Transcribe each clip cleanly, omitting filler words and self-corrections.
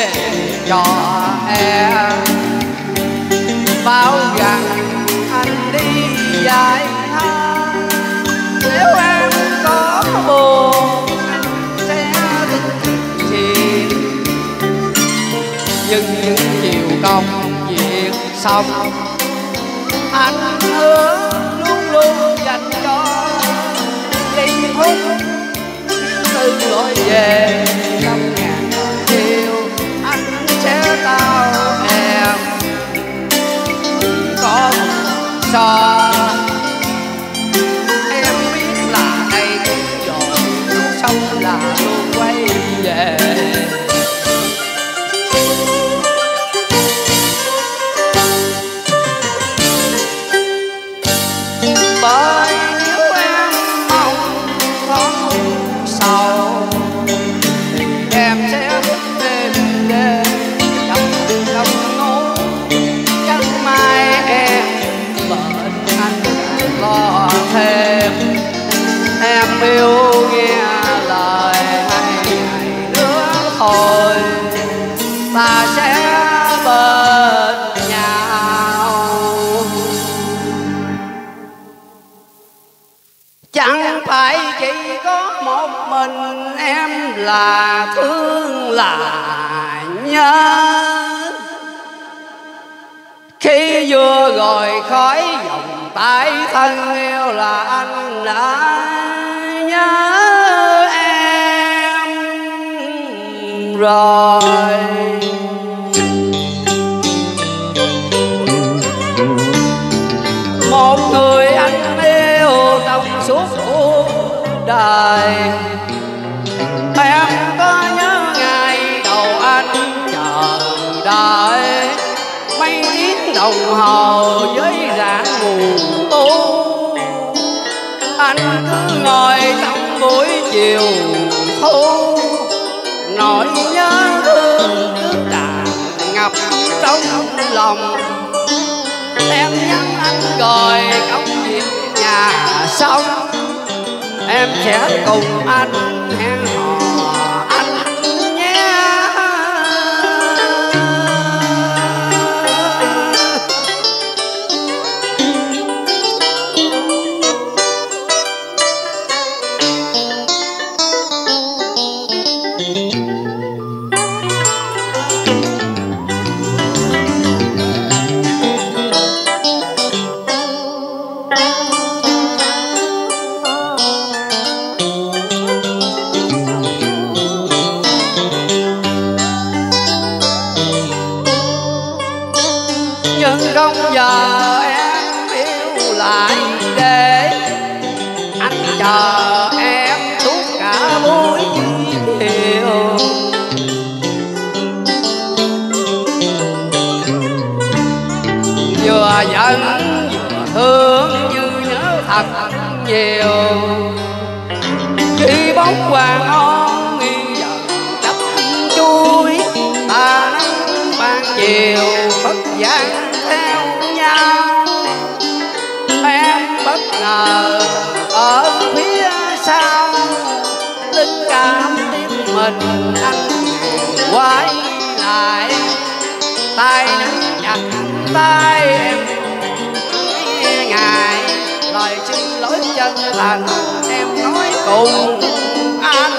về cho em, bảo rằng anh đi dài tháng. Nếu em có buồn anh sẽ thức chiều, nhưng những chiều công việc xong anh hứa luôn luôn dành cho giây phút từ lối về. Trăm ngàn lời yêu anh sẽ trao em, có một so em biết là đây cũng rồi, xong là luôn quay về. Bởi nếu em mong thoáng sầu thì em sẽ thức đêm đêm không ngủ. Chẳng mai em bệnh anh lo thêm, em yêu nghe lời hay nữa thôi ta sẽ bên nhau. Chẳng phải chỉ có một mình em là thương là nhớ, khi vừa rồi khỏi vòng tay thân yêu là anh đã nhớ em rồi. Một người anh yêu trong suốt cuộc đời, em có nhớ ngày đầu anh chờ đợi mấy tiếng đồng hồ với rạng mù u. Anh cứ ngồi trong buổi chiều thu, nỗi nhớ thương cứ tràn ngập trong lòng. Em nhắn anh rồi công việc nhà xong, em sẽ cùng anh hẹn hò anh nhé. Nhưng không giờ em yêu lại để anh chờ em suốt cả buổi chiều. Vừa giận vừa thương như nhớ thật nhiều, khi bóng hoàng hôn nghi dần đắp chuối ta nắng ban chiều phất giang theo nhau. Em bất ngờ ở phía sau, linh cảm tim mình anh quay lại, tay nắm chặt tay em nghe ngài lời xin lỗi chân thành em nói cùng anh.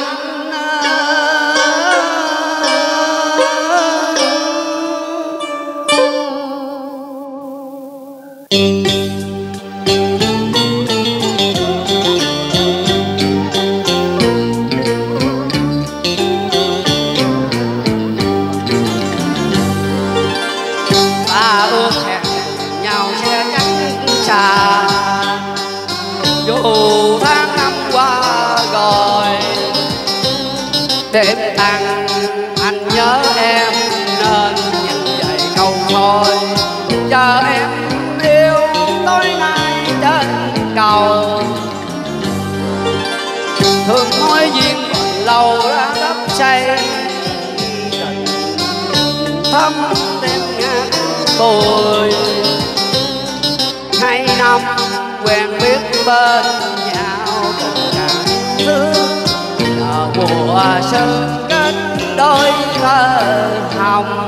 Ta ước hẹn nhau sẽ cách xa, dù tháng năm qua rồi. Đêm tăng anh nhớ em nên nhận vậy câu thôi. Chờ em yêu tối nay trên cầu, thường nói duyên còn lâu đã đắp xây thắm đêm ngát tôi. 2 năm quen biết bên nhau tất cả thứ giờ mùa xuân. trên đôi thơ hồng.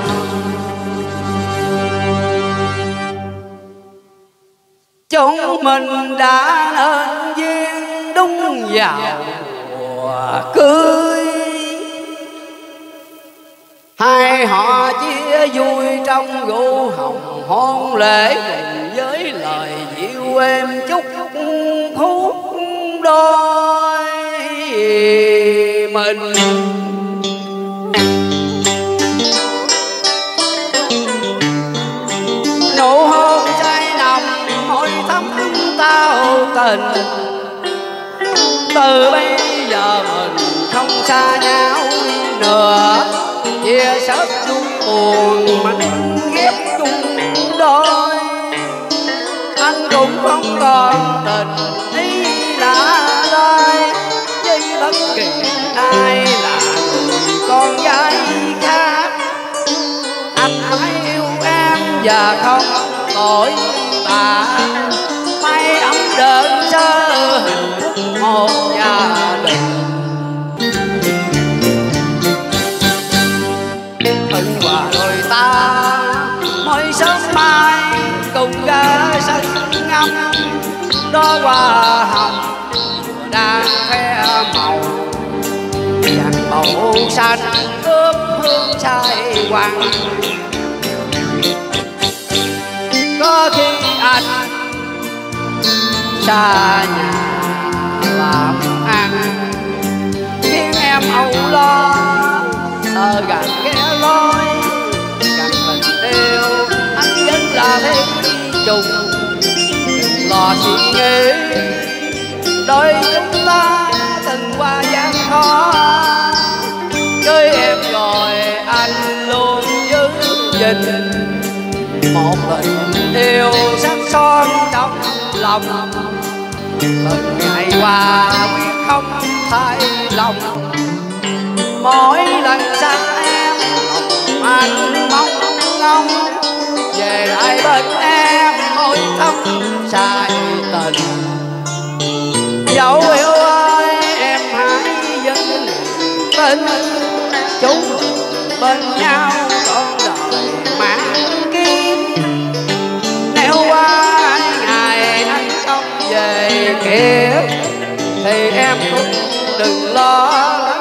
Chúng mình đã nên duyên đúng vào mùa cưới, hai họ chia vui trong rượu hồng hôn lễ, cùng với lời dịu êm chúc phúc đôi mình. Nụ hôn say nồng môi thắm tao tình, từ bây giờ mình không xa nhau nữa, chia sớt vui buồn mình ghép chung đôi. Anh cũng không còn tình ý lạ lơi với bất kỳ ai là người con gái khác. Anh hãy yêu em và không tội bà, mái ấm đơn sơ hạnh phúc một gia đình. Thân và đôi ta mỗi sớm mai cùng ra sân ngắm, đó hoa hồng đang khoe màu vàng màu xanh ướp hương say hoàng. Có khi anh xa nhà làm ăn, khiến em âu lo sợ gần ghé lối. Gần tình yêu anh vẫn là thế trùng, đừng lo suy nghĩ đôi chúng ta từng qua gian khó. Cưới em rồi anh luôn giữ gìn một tình yêu sắc son trong lòng. Từng ngày qua quyết không thay lòng, mỗi lần xa em anh mong ngóng về lại bên em môi thắm say tình. Dẫu yêu ơi em hãy vẫn tin, chúng bên nhau con đời mãn kiếp. Nếu qua ngày anh không về kịp thì em cũng đừng lo lắng.